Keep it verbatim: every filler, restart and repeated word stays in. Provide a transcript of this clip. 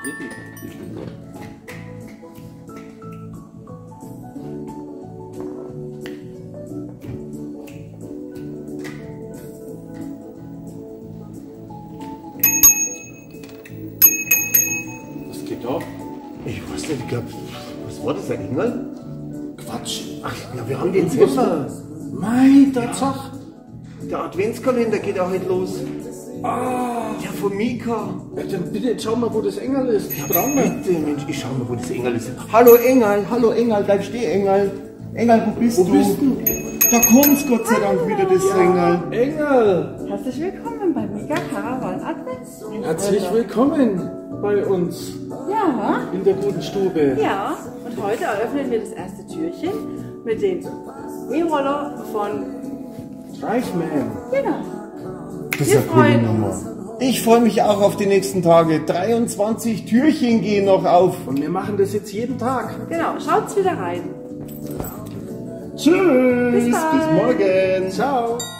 Was geht da? Ich weiß nicht, ich glaube, was war das, ein Engel? Quatsch. Ach ja, wir haben den Dezember. Mei, Tatsache. Der Adventskalender geht auch heute los. Ah, Ja, von Mika. ja, dann bitte jetzt schau mal, wo das Engel ist. Ich brauche mal. Bitte, Mensch, ich schau mal, wo das Engel ist. Hallo Engel, hallo Engel, bleib stehen, Engel. Engel, wo bist Wo du? bist du? Da kommt's Gott sei Dank wieder, das Engel. Engel, Herzlich willkommen beim Mega Caravan Advents. herzlich willkommen bei uns Ja, in der guten Stube. ja. Und heute eröffnen wir das erste Türchen mit dem E-Roller von. Reichman. Genau. Das ist Wir eine coole freuen Nummer. uns. Ich freue mich auch auf die nächsten Tage. dreiundzwanzig Türchen gehen noch auf. Und wir machen das jetzt jeden Tag. Genau, schaut's wieder rein. Tschüss, Bis bis bald. morgen. Ciao.